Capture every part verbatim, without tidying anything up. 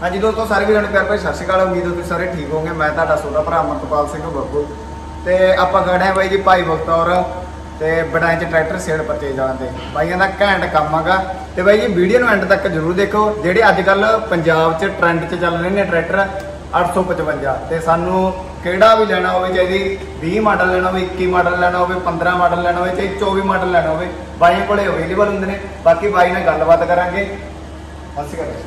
हाँ जी दोस्तों, सारे वीरों प्यार भाई सत श्री अकाल। उम्मीद है तुम सारे ठीक होंगे। मैं तुहाडा छोटा भरा अमरतपाल सिंह बब्बू ते आपां खड़े हैं बाई जी भाई बख्तौर ते बड़ाई च ट्रैक्टर सेल परचेज वाले भाइयों का घैंट काम हैगा। तो बाई जी वीडियो एंड तक जरूर देखो। जेडे अजकल पंजाब च ट्रेंड च चल रहे हैं ट्रैक्टर अठ सौ पचवंजा, तो सानू किहड़ा भी लेना हो, चाहे बीस मॉडल लेना हो, इक्की मॉडल लेना हो, पंद्रह मॉडल लेना हो, चाहे चौबीस मॉडल लेना हो, बाइयों को अवेलेबल होंगे ने। बाकी बाई नाल गलबात करांगे। अस्सी कर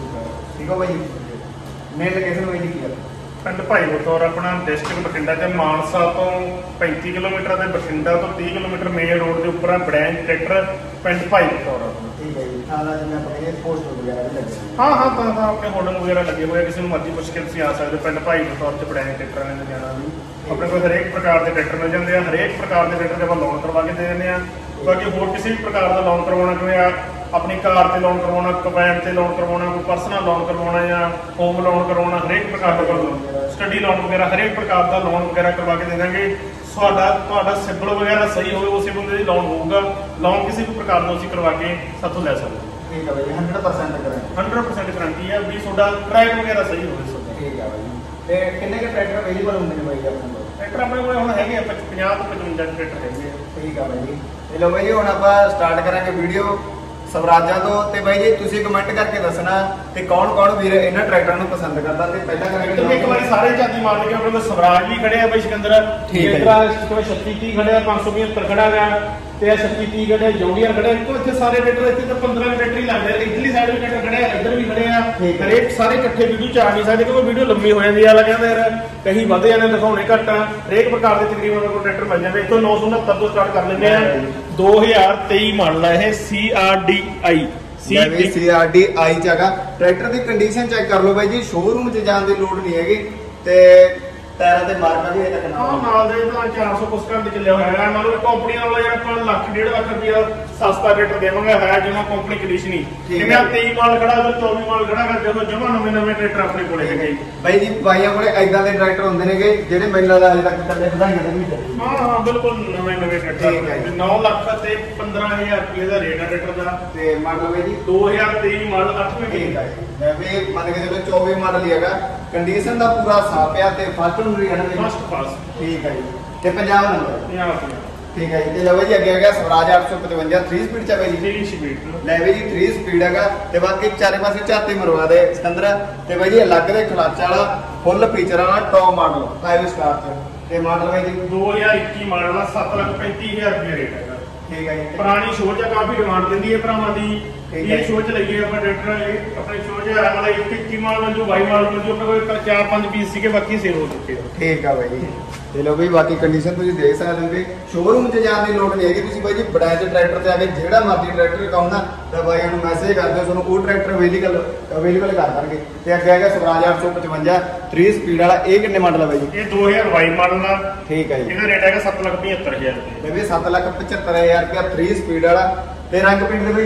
ठीक हो भाई। मेन लोकेशन भाई जी की है पिंड भाई बख्तौर अपना डिस्ट्रिक्ट बठिंडा ते मानसा तो पैंतीस किलोमीटर ते बठिंडा तो तीस किलोमीटर मेन रोड के उपर ब्रांच ट्रैक्टर पिंड भाई बख्तौर। ठीक है जी। थाना जिवें अपने पोस्टर वगैरह भी लगे। हाँ हाँ तो हाँ अपने होर्डिंग वगैरह लगे हुए, किसी मर्जी मुश्किल से आ सकते। पिंड भाई बख्तौर च ब्रांच ट्रैक्टर ने जाना भी अपने को हरेक प्रकार के ट्रैक्टर मिल जाते हैं। हरेक प्रकार के ट्रैक्टर जब लोन करवा के दे दें। बाकी होर किसी भी प्रकार का लोन करवाना, जिवें अपनी कार से लोन करवाना, कंबाइन से लोन करवाना, कोई पर्सनल लोन करवाना या होम लोन करवाना, हरेक प्रकार का लोन, स्टडी लोन वगैरह हरेक प्रकार का लोन वगैरह करवा के दे देंगे। साडा सिबिल वगैरह सही हो, उस बंदे का लोन होगा। लोन किसी भी प्रकार का करवा के साथों लै सकते। ठीक है भाई। Hundred percent hundred percent guarantee है भी थोड़ा ट्रैक वगैरह सही हो। ठीक है भाई। किन्ने के ट्रैक्टर अवेलेबल होंगे ने भाई अपने को? ट्रैक्टर अपने को हुण हैगे पचास तो पचवंजा ट्रैक्टर हैगे। ठीक है भाई जी। चलो भाई जी हुण आपां स्टार्ट करांगे वीडियो स्वराजा तो। ते भाई जी तुसीं कमेंट करके दसना ते कौन कौन वीर इन्हां ट्रैक्टरां नूं पसंद करदा। ते पहला करांगे एक बार सारे जाती मान के अपने स्वराज भी खड़े हैं भाई सिकंदर। ठीक है। छत्तीस तीस खड़े हैं, पांच सौ पचहत्तर खड़ा है, छत्तीस तीस खड़े जोगियर खड़े। तो इतने सारे ट्रैक्टर इतने तो पंद्रह ट्रैक्टर ही लगते हैं। इधरली साइड भी ट्रैक्टर खड़े हैं, इधर भी खड़े हैं। हरेक सारे इकट्ठे वीडियो च आ नहीं सकते क्योंकि वीडियो लंबी हो जाती है। कहते यार कहीं वध जाने दिखाने घट आ। हरेक प्रकार के तकरीबन को ट्रैक्टर मिल जाते। इतों नौ सौ उनहत्तर तो स्टार्ट कर लेंगे। दो हजार तेई मॉडल है C R D I C R D I च ट्रैक्टर की कंडीशन चेक कर लो भाई जी। शोरूम च जाने की लोड़ नहीं हैगी। ते टायरां ते मार्का भी अजे तक नाल दे तो चार सौ कुछ घंटे चलिया हुआ है। मान लो कंपनी वाला जो अपन लाख डेढ़ लाख रुपया सस्ता ट्रैक्टर देवांगे है जिवें कंपनी कंडीशन ही जिवें तेईस मॉडल खड़ा अगर चौबीस मॉडल खड़ा कर देखो जमा नवे नवे ट्रैक्टर अपने कोले हैगे भाई जी। बाइयां कोले इदां दे ट्रैक्टर हुंदे नेगे जेहड़े मेरे नाल अजे तक थल्ले ਵਧਾਈਆਂ ਦੇ भी। हां हां बिल्कुल नवे नवे ट्रैक्टर नौ लाख ते पंद्रह हज़ार रुपये का रेट है ट्रैक्टर का। ते मॉडल भाई जी दो हजार तेईस मॉडल अठवें ठीक है। मैं भी मान के चलो चौबीस मॉडल ही हैगा। कंडीशन दा पूरा साफ है ते फर्स्ट नंबर है ना फर्स्ट पास। ठीक है जी। ते पंजाब नंबर पंजाब ठीक है जी। लो जी अगे आ गया स्वराज आठ सौ पचवंजा थ्री स्पीड च भाई थ्री स्पीड ले भाई जी थ्री स्पीड हैगा। ते बाकी चारे पासे झाती मरवा दे सिकंदर। ते भाई जी अलग दे क्लच वाला फुल फीचर वाला टॉप मॉडल फाइव स्टार च। ते मॉडल भाई जी दो हजार इक्की मॉडल है, सात लाख पैंतीस हजार रुपये रेट है। ठीक है जी। पुरानी सोच है, काफी डिमांड देती है भरावां दी। ये सोच लगी है ट्रैक्टर अपनी सोच है मतलब इक्की मॉडल जो बाई मॉडल जो अपने को चार पांच पीस सी बाकी सेल हो चुके हैं। ठीक है भाई जी। चलो भाई बाकी कंडीशन तुम देख सकते हो। शोरूम च जाने की लोड़ नहीं है। तुम भाई जी बड़ाई च ट्रैक्टर से आके जो मर्जी ट्रैक्टर कहूँ ना तो भाई मैसेज कर दो वो ट्रैक्टर अवेलेबल अवेलेबल कर देंगे। तो अगे है स्वराज आठ सौ पचवंजा थ्री स्पीड वाला। ये कितने मॉडल है भाई जी? ये दो हजार बाई मॉडल का। ठीक है जी। इसका रेट है सत्त लाख पचहत्तर हजार रुपये। सत्त लाख पचहत्तर हजार रुपया थ्री स्पीड वाला। ते रंग पेंट दे भाई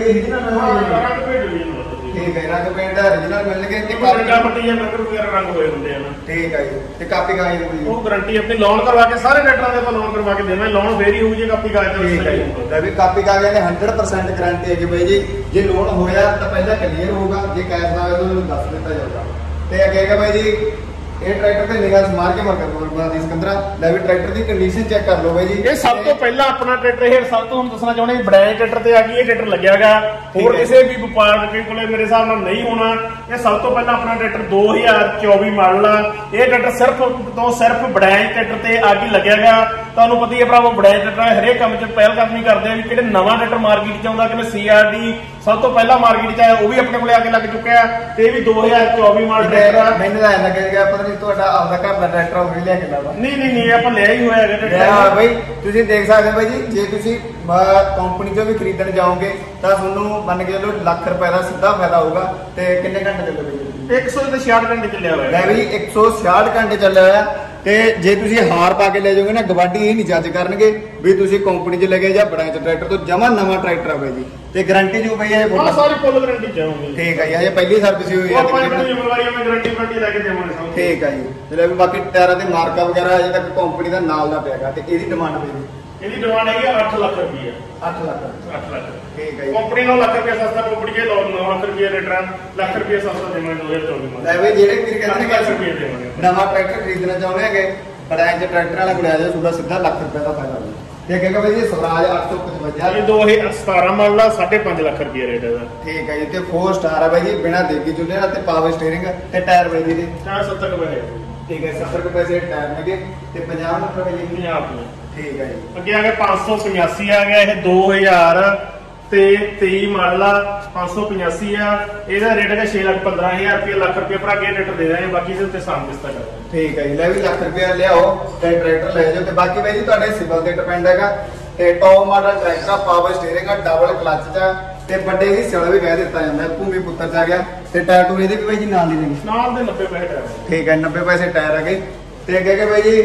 ओरिजिनल ठीक है। रंग पेंट ओरिजिनल मिलणगे ते रंगा पट्टी या नंबर वगैरह रंग होए हुंदे हैं। ठीक है जी। ते कापी कागज दी वो गारंटी अपनी लोन करवा के सारे ट्रैक्टरां दे लोन करवा के देना। लोन वेरी हो जे कापी कागज ठीक है जी। भी कापी कागज ने हंड्रेड परसेंट गारंटी है कि भाई जी जे लोन होया तो पहले क्लीयर होगा, जे कैश ना होया तो दस दिता जाएगा। ते अगे है भाई जी ये ट्रैक्टर ते निगाह मार के मर कर सिकंदरा ले भी ट्रैक्टर की कंडीशन चेक कर लो भाई जी। ये सब तो पहला अपना ट्रैक्टर है। सब तो हम दसना चाहते हैं बड़े ट्रैक्टर ते आ गई। ये ट्रैक्टर लग्या गा और किसी भी व्यापार कोले मेरे हिसाब नाल नहीं होना। ये सब तो पहला अपना ट्रैक्टर दो हजार चौबीस मॉडल आ। ये ट्रैक्टर सिर्फ तो सिर्फ बड़े ट्रैक्टर ते आ गई लग्या गा। तुहानूं पता ही है भरावो बड़े ट्रैक्टर हरेक काम च पहल कदमी करते हैं। कि नवा ट्रैक्टर मार्केट च आउंदा कि सी आर डी सब तो पहला मार्केट च आया वो भी अपने को आके लग चुका है। ते भी दो हजार चौबीस मॉडल ट्रैक्टर मैंने लगेगा पता नहीं तुहाडा आपदा घर दा ट्रैक्टर वो भी लेके लावा। नहीं नहीं नहीं अपन लिया ही होया है ट्रैक्टर भाई। तुसीं देख सकते हो भाई जी जे तुसीं कंपनी चों भी खरीदण जाओगे तो तुहानूं मन के चलो लाख रुपए का सीधा फायदा होगा। ते किन्ने घंटे चलोगे? एक सौ छियाठ घंटे चलिया हुआ है भाई। एक सौ छियाठ घंटे चलिया हुआ। ते जे तुसीं हार पा के ले जाओगे ना गवांढी ये नहीं जज करनगे भी तुसीं कंपनी च लगे जां बड़ाई च ट्रैक्टर तो जमा नवा ट्रैक्टर है भाई जी। ते गारंटी जो भाई है हां सारी फुल गारंटी चाहूंगी। ठीक है ये पहली सर्विस हुई है। अपन अपनी जिम्मेवारी में गारंटी गारंटी लेके देवांगे। ठीक है जी। चलो बाकी टायरां ते मार्का वगैरह अजे तक कंपनी दा नाल दा पियागा। ते इहदी डिमांड भाई ਇਹਦੀ ਡਿਮਾਂਡ ਹੈਗੀ ਅੱਠ ਲੱਖ ਰੁਪਏ। ਅੱਠ ਲੱਖ ਅੱਠ ਲੱਖ ਠੀਕ ਹੈ ਜੀ। ਕੰਪਨੀ ਨੂੰ ਲੱਖ ਰੁਪਏ ਸਸਤਾ, ਕੰਪਨੀ ਕੇ ਨੌ ਲੱਖ ਰੁਪਏ ਰੇਟ ਰਾਂ, ਲੱਖ ਰੁਪਏ ਸਸਤਾ ਦੇਵਾਂਗੇ ਦੋ ਹਜ਼ਾਰ ਚੌਵੀ में। ਲੈ ਬਈ ਜਿਹੜੇ ਵੀਰ ਕਹਿੰਦੇ ਨੇ ਲੱਖ ਰੁਪਏ ਦੇਵਾਂਗੇ। ਨਵਾਂ ਟਰੈਕਟਰ ਖਰੀਦਣਾ ਚਾਹੁੰਦੇ ਹੈਗੇ ਬੜਾਈਆਂ ਚ ਟਰੈਕਟਰ ਵਾਲਾ ਕੋਲ ਆ ਜਾਓ, ਤੁਹਾਡਾ ਸਿੱਧਾ ਲੱਖ ਰੁਪਏ ਦਾ ਫਾਇਦਾ ਹੋਊਗਾ। ਤੇ ਕਹਿੰਗਾ ਬਈ ਜੀ ਸਵਰਾਜ ਅੱਠ ਸੌ ਪਚਵੰਜਾ ਇਹ ਦੋ ਹਜ਼ਾਰ ਸਤਾਰਾਂ ਮਾਡਲ ਆ, ਸਾਢੇ ਪੰਜ ਲੱਖ ਰੁਪਏ ਰੇਟ ਇਹਦਾ। ਠੀਕ ਹੈ ਜੀ। ਤੇ ਫੋਰ ਸਟਾਰ ਆ ਬਾਈ ਜੀ, ਬਿਨਾ ਦੇਗੀ ਚੁੱਲ੍ਹੇ ਨਾਲ ਤੇ ਪਾਵਰ ਸਟੀਅਰਿੰਗ ਤੇ ਟਾਇਰ ਬਾਈ ਜੀ ਦੇ ਚਾਰ ਸੱਤਰ ਰੁਪਏ ਠੀਕ ਹੈ ਸੱਤਰ ਕੁ ਪੈਸੇ ਟਾਇਰ ਨੇਗੇ ਤੇ ਪੰਜਾਹ ਨੰਬਰ ਬਾਈ ਜੀ ਪੰਜਾਬ ਨੂੰ। ਠੀਕ ਹੈ ਜੀ। ਅੱਗੇ ਆ ਗਿਆ ਪੰਜ ਸੌ ਪਚਾਸੀ ਆ ਗਿਆ, ਇਹ ਦੋ ਹਜ਼ਾਰ ਤੇ ਤੇਈ ਮਾਡਲ ਆ, ਪੰਜ ਸੌ ਪਚਾਸੀ ਆ। ਇਹਦਾ ਰੇਟ ਹੈਗਾ ਛੇ ਲੱਖ ਪੰਦਰਾਂ ਹਜ਼ਾਰ ਰੁਪਏ, ਲੱਖ ਰੁਪਏ ਭਰਾ ਕੇ ਰੇਟ ਦੇ ਦਾਂਗੇ, ਬਾਕੀ ਇਹਦੇ ਉੱਤੇ ਸਾਮ ਕਿਸ਼ਤਾਂ ਕਰ ਦਾਂਗੇ। ਠੀਕ ਹੈ ਜੀ। ਲੈ ਵੀ ਲੱਖ ਰੁਪਏ ਲਿਆਓ ਤੇ ਟਰੈਕਟਰ ਲੈ ਜਾਓ। ਤੇ ਬਾਕੀ ਬਾਈ ਜੀ ਤੁਹਾਡੇ ਸਿਵਲ ਤੇ ਡਿਪੈਂਡ ਹੈਗਾ। ਤੇ ਟੌਪ ਮਾਡਲ ਟਰੈਕਟਰ ਆ, ਪਾਵਰ ਸਟੀਅਰਿੰਗ ਆ, ਡਬਲ ਕਲਚ ਚ ਆ ਤੇ ਵੱਡੇ ਹਿੱਸੇ ਵਾਲਾ ਵੀ ਕਹਿ ਦਿੱਤਾ ਜਾਂਦਾ, ਭੂਮੀ ਪੁੱਤਰ ਚ ਆ ਗਿਆ। ਤੇ ਟਾਇਰ ਟੂਰ ਇਹਦੇ ਵੀ ਬਾਈ ਜੀ ਨਾਲ ਦੀ ਨੇ ਨਾਲ ਦੇ ਨੱਬੇ ਪੈਸੇ ਟਾਇਰ। ਠੀਕ ਹੈ ਨੱਬੇ ਪੈਸੇ ਟਾਇਰ ਹੈਗੇ। ਤੇ ਅੱਗੇ ਕਿ ਬਾਈ ਜੀ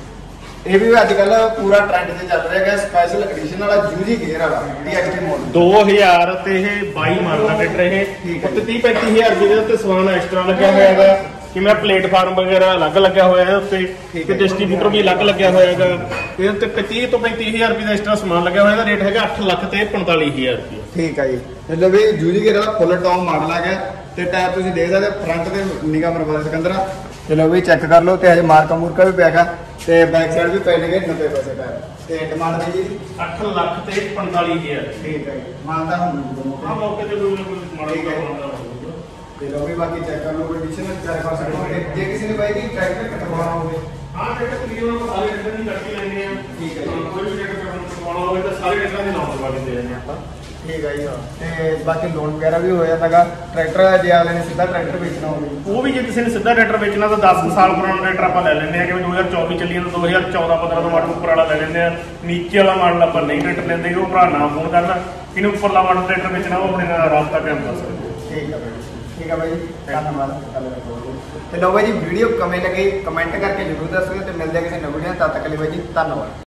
ਇਹ ਵੀ ਅੱਜ ਕੱਲ ਪੂਰਾ ਟ੍ਰੈਂਡ ਤੇ ਚੱਲ ਰਿਹਾ ਹੈ, ਸਪੈਸ਼ਲ ਐਡੀਸ਼ਨ ਵਾਲਾ ਯੂਜੀ ਗੇਅਰ ਵਾਲਾ ਡੀਐਕਸਟੀ ਮਾਡਲ ਦੋ ਹਜ਼ਾਰ ਤੇ ਇਹ ਬਾਈ ਮਾਡਲ ਦਾ ਟਰੈਕਟਰ ਇਹ ਠੀਕ ਹੈ। ਉੱਤੇ ਤੀਹ ਪੈਂਤੀ ਹਜ਼ਾਰ ਰੁਪਏ ਦੇ ਉੱਤੇ ਸਵਾਨ ਐਕਸਟਰਾ ਲੱਗਿਆ ਹੋਇਆ ਹੈਗਾ, ਕਿਵੇਂ ਪਲੇਟਫਾਰਮ ਵਗੈਰਾ ਅਲੱਗ ਲੱਗਿਆ ਹੋਇਆ ਹੈ ਉੱਤੇ, ਠੀਕ ਤੇ ਹੈ। ਡਿਸਟ੍ਰੀਬਿਊਟਰ ਵੀ ਅਲੱਗ ਲੱਗਿਆ ਹੋਇਆ ਹੈਗਾ। ਇਹਦੇ ਉੱਤੇ ਤੀਹ ਤੋਂ ਪੈਂਤੀ ਹਜ਼ਾਰ ਰੁਪਏ ਦਾ ਐਕਸਟਰਾ ਸਮਾਨ ਲੱਗਿਆ ਹੋਇਆ, ਇਹਦਾ ਰੇਟ ਹੈਗਾ ਅੱਠ ਲੱਖ ਤੇ ਪੰਤਾਲੀ ਹਜ਼ਾਰ ਰੁਪਏ। ਠੀਕ ਹੈ ਜੀ। ਮਤਲਬ ਵੀ ਯੂਜੀ ਗੇਅਰ ਵਾਲਾ ਫੁੱਲ ਟੌਪ ਮਾਡਲ ਆ ਗਿਆ। ਤੇ ਟਾਇਰ ਤੁਸੀਂ ਦੇਖ ਸਕਦੇ ਫਰੰਟ ਤੇ ਨਿਗਾ ਮਰਵਾ ਸਿਕੰਦਰਾ, ਚਲੋ ਵੀ ਚੈੱਕ ਕਰ ਲਓ। ਤੇ ਹਜੇ ਮਾਰਕਾ ਮੂਰਕਾ ਵੀ ਪਿਆਗਾ ਤੇ ਬੈਕ ਸਾਈਡ ਵੀ ਪੈ ਲਗੇ ਨੱਬੇ ਪੈਸੇ ਟਾਇਰ। ਤੇ ਡਿਮਾਂਡ ਹੈ ਜੀ ਅੱਠ ਲੱਖ ਤੇ ਪੰਤਾਲੀ ਹਜ਼ਾਰ। ਠੀਕ ਹੈ ਜੀ। ਮਾਨਤਾ ਹੁਣ ਹਾਂ ਮੌਕੇ ਤੇ ਕੋਈ ਨਾ ਕੋਈ ਮਾਡਲ ਠੀਕ ਹੈ। ਦਾ ਤੇ ਲੋ ਵੀ ਬਾਕੀ ਚੈੱਕ ਕਰ ਲਓ, ਕੰਡੀਸ਼ਨ ਚੈੱਕ ਕਰ ਸਕਦੇ ਹੋ। ਜੇ ਕਿਸੇ ਨੇ ਬਾਈ ਦੀ ਟਰੈਕਟਰ ਕਟਵਾਉਣਾ ਹੋਵੇ ਹਾਂ ਟਰੈਕਟਰ ਕਲੀਅਰ ਨੂੰ ਸਾਰੇ ਟਰੈਕਟਰ ਦੀ ਕੱਟੀ ਲੈਂਦੇ ਆ। ਠੀਕ ਹੈ ਜੀ। ਹਾਂ, ਕੋਈ ਵੀ ਟਰੈਕਟਰ ਕਟਵਾਉਣਾ ਹੋਵੇ ਤਾਂ ਸਾਰੇ ਟਰੈਕਟਰਾਂ ਦੇ ਨਾਮ ਲਗਵਾ ਕੇ ਦੇ ਦਿੰਦੇ ਆਪਾਂ। ਠੀਕ ਹੈ ਜੀ। ਤੇ ਬਾਕੀ ਲੋਨ ਵਗੈਰਾ ਵੀ ਹੋ ਜਾਂਦਾਗਾ ਟਰੈਕਟਰ, ਜੇ ਅਗਲੇ ਨੇ ਸਿੱਧਾ ਟਰੈਕਟਰ ਵੇਚਣਾ ਹੋਵੇ ਉਹ ਵੀ ਜੇ ਕਿਸੇ ਨੇ ਸਿੱਧਾ ਟਰੈਕਟਰ ਵੇਚਣਾ ਤਾਂ ਦਸ ਸਾਲ ਪੁਰਾਣਾ ਟਰੈਕਟਰ ਆਪਾਂ ਲੈ ਲੈਂਦੇ ਆ, ਜਿਵੇਂ ਦੋ ਹਜ਼ਾਰ ਚੌਵੀ ਚੱਲੀ ਜਾਂਦਾ ਦੋ ਹਜ਼ਾਰ ਚੌਦਾਂ ਪੰਦਰਾਂ ਦਾ ਮਾਡਲ ਉੱਪਰ ਵਾਲਾ ਲੈ ਲੈਂਦੇ ਆ। ਨੀਚੇ ਵਾਲਾ ਮਾਡਲ ਆਪਾਂ ਨਹੀਂ ਟਰੈਕਟਰ ਲੈਂਦੇ, ਉਹ ਭਰਾ ਨਾ ਫੋਨ ਕਰਨਾ, ਇਹਨੂੰ ਉੱਪਰਲਾ ਮਾਡਲ ਟਰੈਕਟਰ ਵੇਚਣਾ ਉਹ ਆਪਣੇ ਨਾਲ ਰਾਬਤਾ ਕਾਇਮ ਕਰ ਸਕਦੇ। ਠੀਕ ਹੈ ਬਾਈ। ਠੀਕ ਹੈ ਬਾਈ ਜੀ, ਧੰਨਵਾਦ। ਤੇ ਲੋ ਬਾਈ ਜੀ ਵੀਡੀਓ ਕਿਵੇਂ ਲੱਗੀ ਕਮੈਂਟ ਕਰਕੇ ਜ਼ਰੂਰ ਦੱਸਿਓ ਤੇ ਮਿਲਦੇ ਆ ਕਿਸੇ ਨਵੀਂ ਵੀਡੀਓ, ਤਦ ਤੱਕ ਲਈ ਬਾਈ ਜੀ ਧੰਨਵਾਦ।